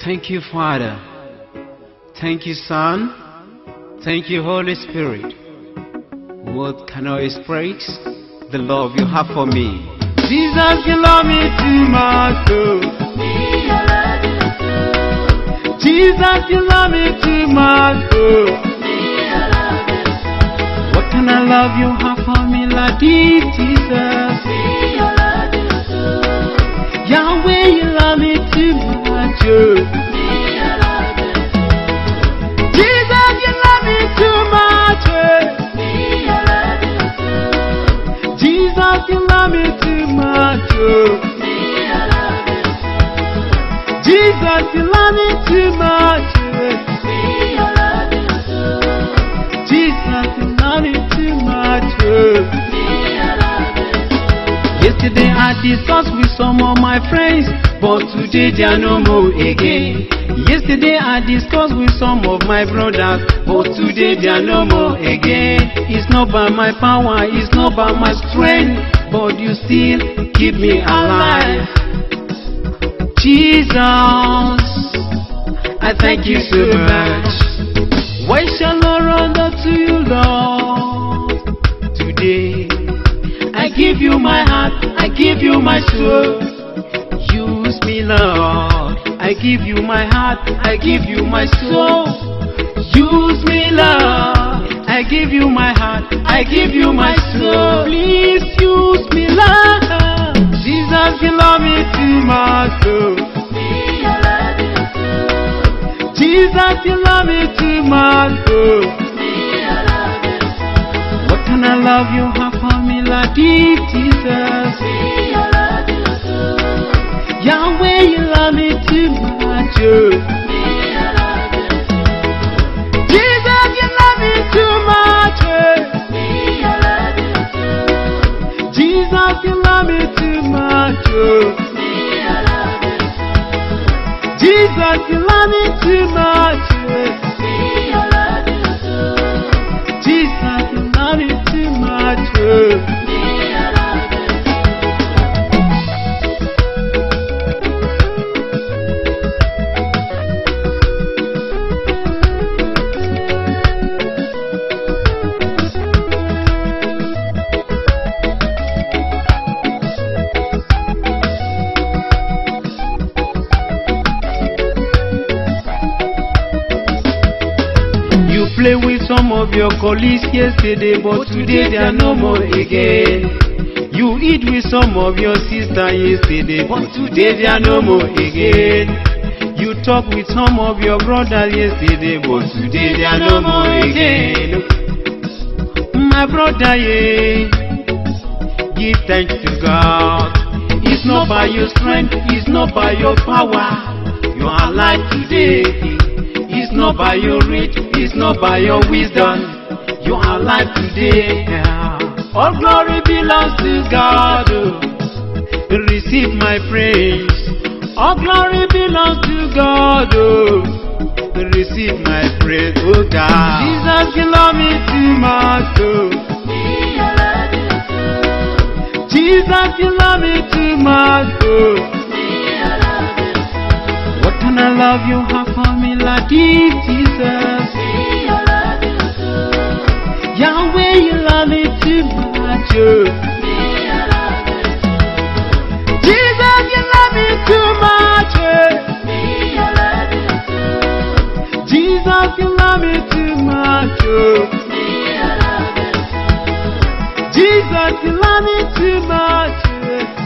Thank you, Father. Thank you, Son. Thank you, Holy Spirit. What can I express? The love you have for me. Jesus, you love me too much. Me, I love you too. Jesus, you love me too much. Me, I love you too. What can I love you have for me like this, Jesus? Me, I love you too. Yahweh, you love me too much. Me, I love you too. Jesus, you love me too much. Me, I love you too. Jesus, you love me too much. Me, I love you too. Jesus, you love me too much. Me, I love you too. Jesus, you love me too much. Me, I love you too. Yesterday I discussed with some of my friends, but today they are no more again. Yesterday I discussed with some of my brothers, but today they are no more again. It's not by my power, it's not by my strength, but you still keep me alive. Jesus, I thank you so much. Why shall I run to you, Lord? Today I give you my heart, I give you my soul. Use me, Lord. I give you my heart, I give you my soul. Use me, Lord. I give you my heart, I give you my soul. Please use me, Lord. Jesus, you love me too much. Me, I love you too. Jesus, you love me too much. Me, I love you too. What can I love you have for me like this, Jesus? Me, I love you too. Yahweh, you love me too much. Me, I love you too. Jesus, you love me too much. Me, I love you too. Jesus, you love me too much. Me, I love you too. Jesus, you love me too much. Me, I love you too. Jesus, you love me too much. Me, I love you too. You play with some of your colleagues yesterday, but today they are no more again. You eat with some of your sisters yesterday, but today they are no more again. You talk with some of your brothers yesterday, but today they are no more again. My brother, yeah, give thanks to God. It's not by your strength, it's not by your power. You are alive today. It's not by your reach, it's not by your wisdom. You are alive today. All glory belongs to God. Receive my praise. All glory belongs to God. Receive my praise, oh God. Jesus, you love me too much. Me, I love you too. Jesus, you love me too much. Me, I love you too. What can I love you have for me like this, Jesus? Me, I love you too. Yahweh, you love me too much. Me, I love you too. Jesus, you love me too much. Me, I love you too. Jesus, you love me too much. Me, I love you too. Jesus, you love me too much.